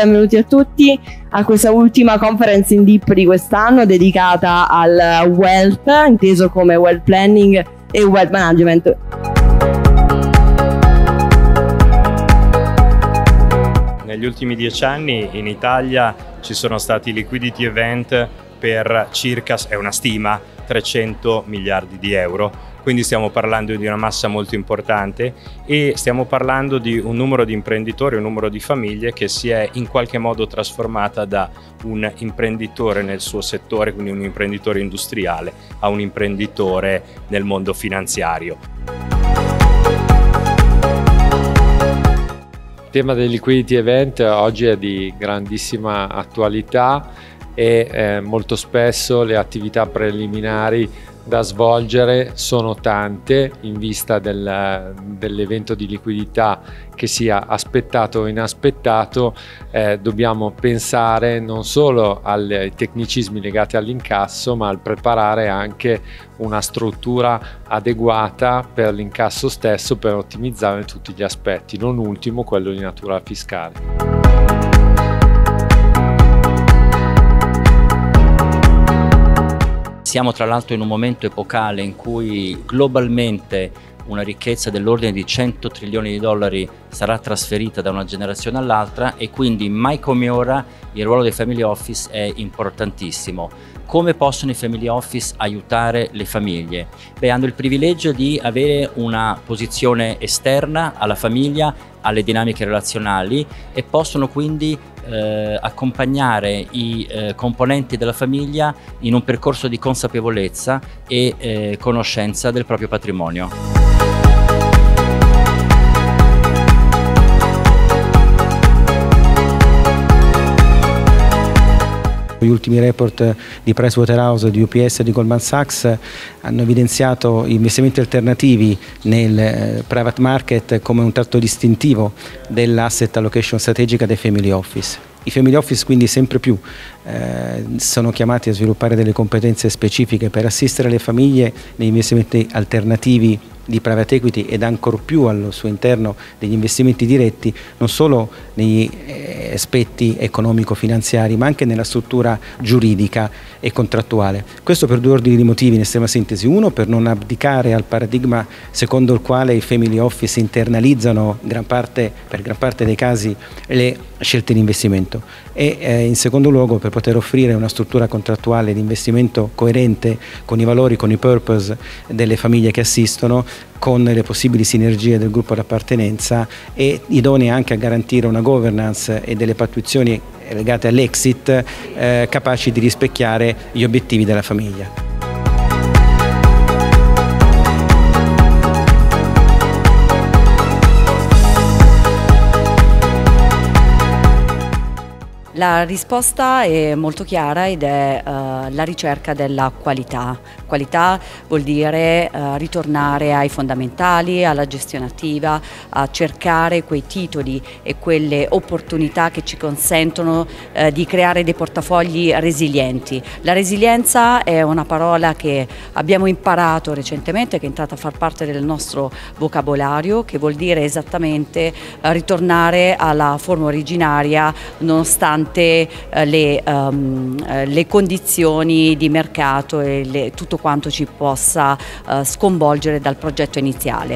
benvenuti a tutti a questa ultima conference in Deep di quest'anno dedicata al wealth, inteso come wealth planning e wealth management. Negli ultimi 10 anni in Italia ci sono stati liquidity event per circa, è una stima, 300 miliardi di euro. Quindi stiamo parlando di una massa molto importante e stiamo parlando di un numero di imprenditori, un numero di famiglie che si è in qualche modo trasformata da un imprenditore nel suo settore, quindi un imprenditore industriale, a un imprenditore nel mondo finanziario. Il tema dei liquidity event oggi è di grandissima attualità e molto spesso le attività preliminari da svolgere sono tante in vista dell'evento di liquidità, che sia aspettato o inaspettato. Dobbiamo pensare non solo ai tecnicismi legati all'incasso, ma al preparare anche una struttura adeguata per l'incasso stesso, per ottimizzare tutti gli aspetti, non ultimo quello di natura fiscale. Siamo tra l'altro in un momento epocale in cui globalmente una ricchezza dell'ordine di 100 trilioni di dollari sarà trasferita da una generazione all'altra e quindi mai come ora il ruolo dei family office è importantissimo. Come possono i family office aiutare le famiglie? Hanno il privilegio di avere una posizione esterna alla famiglia, alle dinamiche relazionali e possono quindi accompagnare i componenti della famiglia in un percorso di consapevolezza e conoscenza del proprio patrimonio. Gli ultimi report di Pricewaterhouse, di UPS e di Goldman Sachs hanno evidenziato gli investimenti alternativi nel private market come un tratto distintivo dell'asset allocation strategica dei family office. I family office quindi sempre più sono chiamati a sviluppare delle competenze specifiche per assistere le famiglie negli investimenti alternativi di private equity ed ancor più al suo interno degli investimenti diretti, non solo negli aspetti economico-finanziari ma anche nella struttura giuridica e contrattuale. Questo per due ordini di motivi in estrema sintesi: uno, per non abdicare al paradigma secondo il quale i family office internalizzano per gran parte dei casi le scelte di investimento, e in secondo luogo per poter offrire una struttura contrattuale di investimento coerente con i valori, con i purpose delle famiglie che assistono, con le possibili sinergie del gruppo d'appartenenza e idonee anche a garantire una governance e delle pattuizioni legate all'exit capaci di rispecchiare gli obiettivi della famiglia. La risposta è molto chiara ed è la ricerca della qualità. Qualità vuol dire ritornare ai fondamentali, alla gestione attiva, a cercare quei titoli e quelle opportunità che ci consentono di creare dei portafogli resilienti. La resilienza è una parola che abbiamo imparato recentemente, che è entrata a far parte del nostro vocabolario, che vuol dire esattamente ritornare alla forma originaria nonostante le condizioni di mercato e tutto quanto ci possa sconvolgere dal progetto iniziale.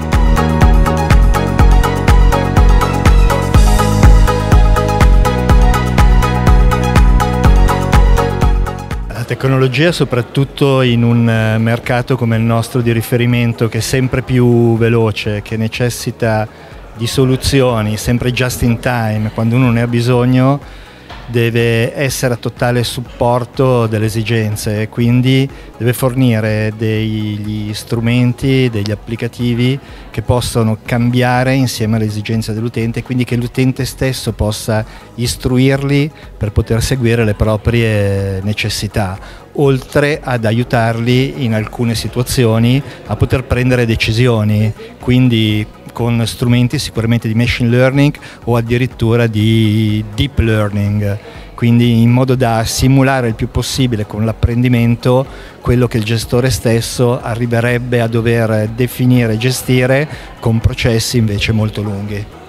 La tecnologia, soprattutto in un mercato come il nostro di riferimento, che è sempre più veloce, che necessita di soluzioni sempre just in time, quando uno ne ha bisogno, deve essere a totale supporto delle esigenze e quindi deve fornire degli strumenti, degli applicativi che possono cambiare insieme alle esigenze dell'utente e quindi che l'utente stesso possa istruirli per poter seguire le proprie necessità, oltre ad aiutarli in alcune situazioni a poter prendere decisioni, quindi con strumenti sicuramente di machine learning o addirittura di deep learning, quindi in modo da simulare il più possibile con l'apprendimento quello che il gestore stesso arriverebbe a dover definire e gestire con processi invece molto lunghi.